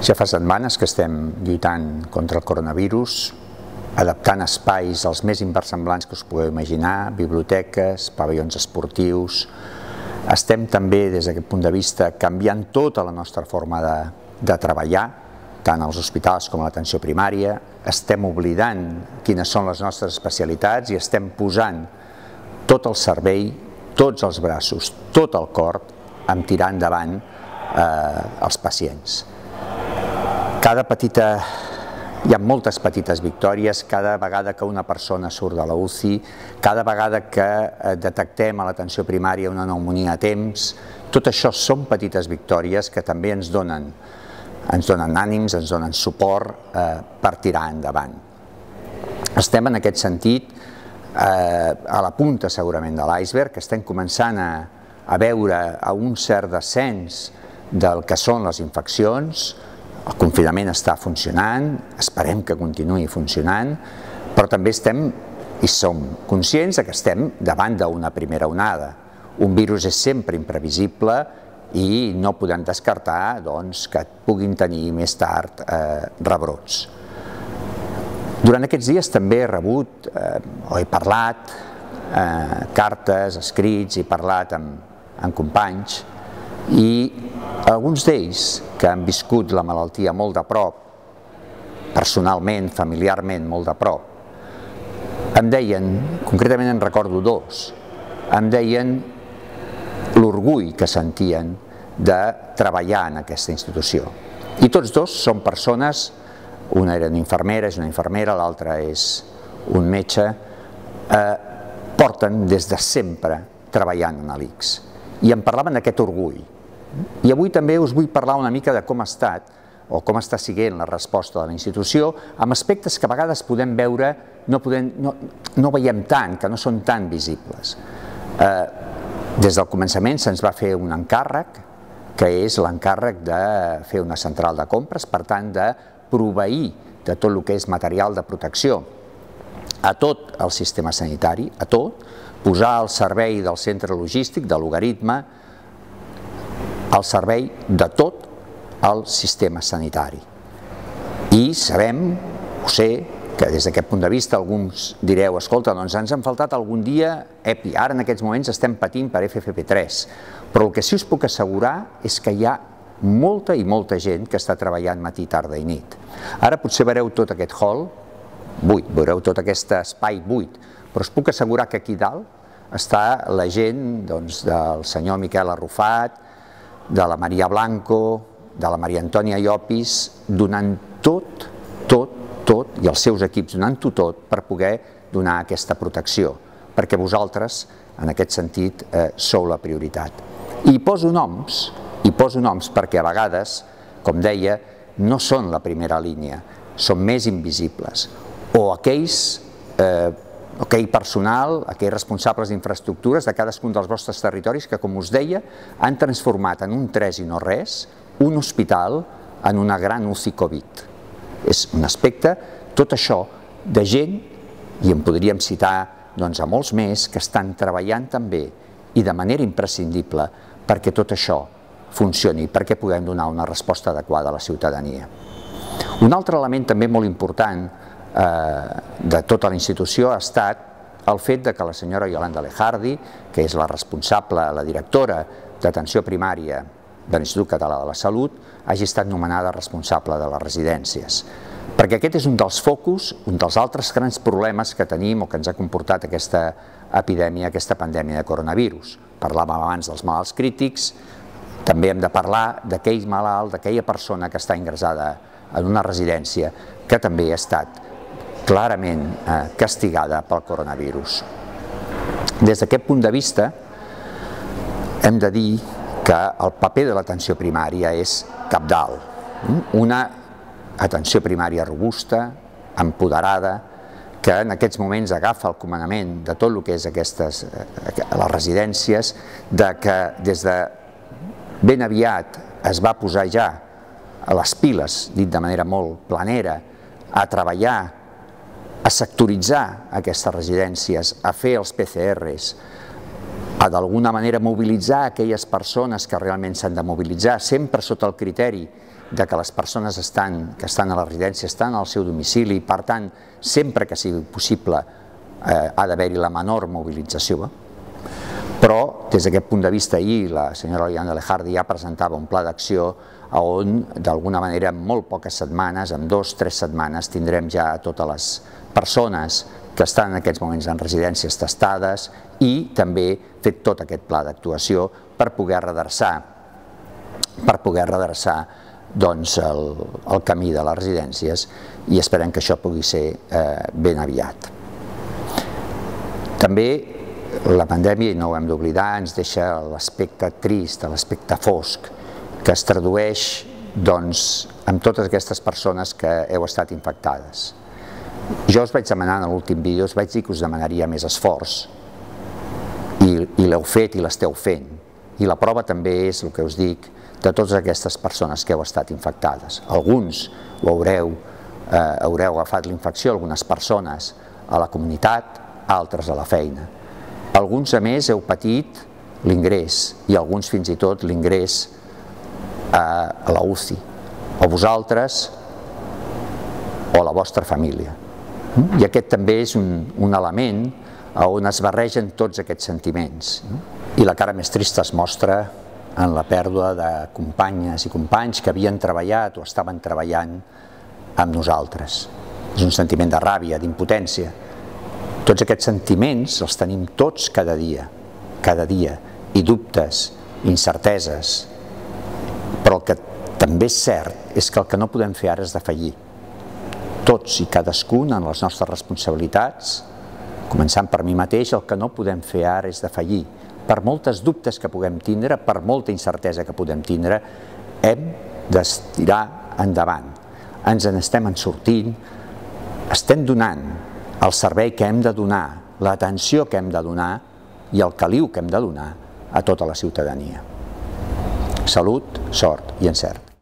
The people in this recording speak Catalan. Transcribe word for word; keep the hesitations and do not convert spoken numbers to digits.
Ja fa setmanes que estem lluitant contra el coronavirus, adaptant espais els més inversemblants que us pugueu imaginar, biblioteques, pavellons esportius. Estem també, des d'aquest punt de vista, canviant tota la nostra forma de, de treballar, tant als hospitals com a l'atenció primària. Estem oblidant quines són les nostres especialitats i estem posant tot el cervell, tots els braços, tot el cor, en tirar endavant eh, els pacients. Cada petita, hi ha moltes petites victòries, cada vegada que una persona surt de la U C I, cada vegada que detectem a l'atenció primària una pneumònia a temps, tot això són petites victòries que també ens donen, ens donen ànims, ens donen suport eh, per tirar endavant. Estem en aquest sentit eh, a la punta segurament de l'iceberg, estem començant a, a veure a un cert descens del que són les infeccions. El confinament està funcionant, esperem que continuï funcionant, però també estem i som conscients que estem davant d'una primera onada. Un virus és sempre imprevisible i no podem descartar doncs, que puguin tenir més tard eh, rebrots. Durant aquests dies també he rebut eh, o he parlat eh, cartes, escrits, he parlat amb, amb companys i alguns d'ells que han viscut la malaltia molt de prop, personalment, familiarment, molt de prop, em deien, concretament en recordo dos, em deien l'orgull que sentien de treballar en aquesta institució. I tots dos són persones, una era una infermera, és una infermera, l'altra és un metge, eh, porten des de sempre treballant en l'I C S. I em parlaven d'aquest orgull. I avui també us vull parlar una mica de com ha estat o com està sent la resposta de la institució amb aspectes que a vegades podem veure, no, podem, no, no veiem tant, que no són tan visibles. Eh, des del començament se'ns va fer un encàrrec, que és l'encàrrec de fer una central de compres, per tant de proveir de tot el que és material de protecció a tot el sistema sanitari, a tot, posar al servei del centre logístic, de logaritme, al servei de tot el sistema sanitari. I sabem, ho sé, que des d'aquest punt de vista alguns direu, escolta, doncs ens han faltat algun dia EPI, ara en aquests moments estem patint per F F P tres, però el que sí us puc assegurar és que hi ha molta i molta gent que està treballant matí, tarda i nit. Ara potser veureu tot aquest hall buit, veureu tot aquest espai buit, però us puc assegurar que aquí dalt està la gent doncs, del senyor Miquel Arrufat, de la Maria Blanco, de la Maria Antònia Llopis, donant tot, tot, tot, i els seus equips donant-ho tot per poder donar aquesta protecció, perquè vosaltres, en aquest sentit, eh, sou la prioritat. I poso noms, i poso noms perquè a vegades, com deia, no són la primera línia, són més invisibles, o aquells eh, aquell personal, aquells responsables d'infraestructures de cadascun dels vostres territoris que, com us deia, han transformat en un tres i no res un hospital en una gran U C I Covid. És un aspecte, tot això, de gent, i en podríem citar doncs, a molts més, que estan treballant també i de manera imprescindible perquè tot això funcioni, perquè puguem donar una resposta adequada a la ciutadania. Un altre element també molt important de tota la institució ha estat el fet que la senyora Yolanda Lejardi, que és la responsable, la directora d'atenció primària de l'Institut Català de la Salut, hagi estat nomenada responsable de les residències. Perquè aquest és un dels focus, un dels altres grans problemes que tenim o que ens ha comportat aquesta epidèmia, aquesta pandèmia de coronavirus. Parlàvem abans dels malalts crítics, també hem de parlar d'aquell malalt, d'aquella persona que està ingressada en una residència que també ha estat clarament eh, castigada pel coronavirus. Des d'aquest punt de vista, hem de dir que el paper de l'atenció primària és cabdal. Una atenció primària robusta, empoderada, que en aquests moments agafa el comandament de tot el que és aquestes, les residències, de que des de ben aviat es va posar ja a les piles, dit de manera molt planera, a treballar, a sectoritzar aquestes residències, a fer els P C Rs, a d'alguna manera mobilitzar aquelles persones que realment s'han de mobilitzar, sempre sota el criteri de que les persones estan, que estan a la residència estan al seu domicili, per tant, sempre que sigui possible eh, ha d'haver-hi la menor mobilització. Però, des d'aquest punt de vista, ahir la senyora Yolanda Lejardi ja presentava un pla d'acció on, d'alguna manera, en molt poques setmanes, en dues o tres setmanes, tindrem ja totes les persones que estan en aquests moments en residències testades i també fet tot aquest pla d'actuació per poder redreçar per poder redreçar doncs, el, el camí de les residències i esperem que això pugui ser eh, ben aviat. També la pandèmia, i no ho hem d'oblidar, ens deixa l'aspecte trist, l'aspecte fosc, que es tradueix doncs, amb totes aquestes persones que heu estat infectades. Jo us vaig demanar en l'últim vídeo, us vaig dir que us demanaria més esforç i, i l'heu fet i l'esteu fent. I la prova també és el que us dic de totes aquestes persones que heu estat infectades. Alguns ho haureu, eh, haureu agafat la infecció, algunes persones a la comunitat, altres a la feina. Alguns, a més, heu patit l'ingrés i alguns fins i tot l'ingrés a la U C I, o vosaltres o la vostra família. I aquest també és un, un element on es barregen tots aquests sentiments. I la cara més trista es mostra en la pèrdua de companyes i companys que havien treballat o estaven treballant amb nosaltres. És un sentiment de ràbia, d'impotència. Tots aquests sentiments els tenim tots cada dia, cada dia, i dubtes, incerteses. Però el que també és cert és que el que no podem fer ara és defallir. Tots i cadascun en les nostres responsabilitats, començant per mi mateix, el que no podem fer ara és defallir. Per moltes dubtes que puguem tindre, per molta incertesa que podem tindre, hem d'estirar endavant. Ens en estem en sortint, estem donant el servei que hem de donar, l'atenció que hem de donar i el caliu que hem de donar a tota la ciutadania. Salut, sort i encert.